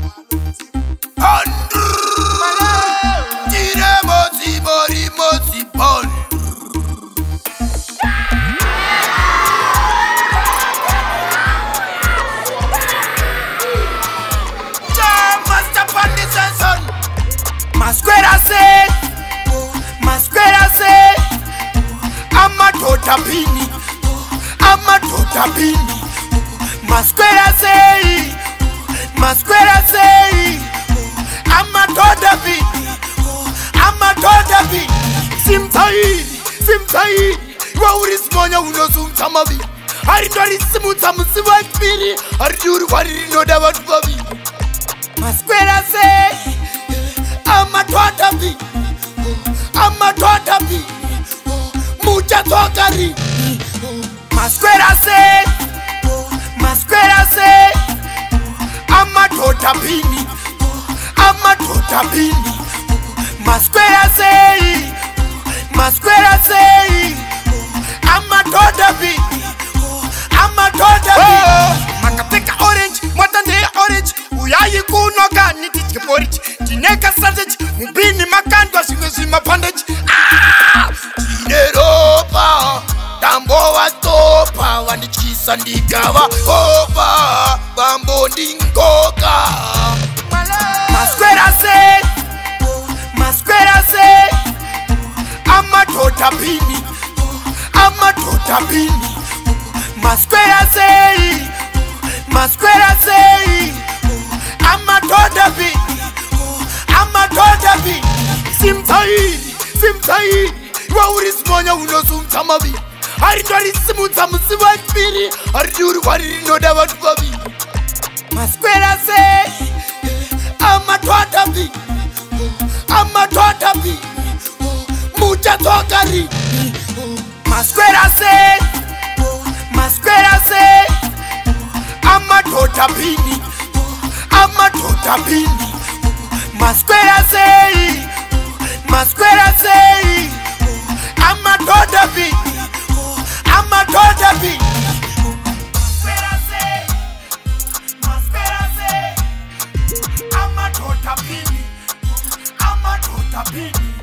Pini, amadoda pini, masquera say, amadoda pini, amadoda pini. Simtai, wauris monya unosumta mavi. Aridori simuta musiwa pini, ariduri warino dawa tuvavi. Masquera say, amadoda pini, amadoda pini. Mucha tokari. Masquera say, amadoda pini, amadoda pini. Masquera say, amadoda pini, amadoda pini. Makapeka orange, mwatande orange. Uyayi kunoga niti porridge. Tineka sausage, mbini makandwa zima bandage. Ropa, tambo wa topa, wanichisa ndikawa opa, bambo ndingoka. Masquera say, amadoda pini, amadoda pini. Masquera say, amadoda pini, amadoda pini. Simtai. Wauris monya unosumta mavi. Aridori simuta musiwa pini, ariduri warino dawa tuvavi. Masquera say, amadoda pini, amadoda pini. Mucha tokari. Masquera say, amadoda pini, amadoda pini. Masquera say, amadoda pini, amadoda pini. Masquera say, amadoda pini, amadoda pini.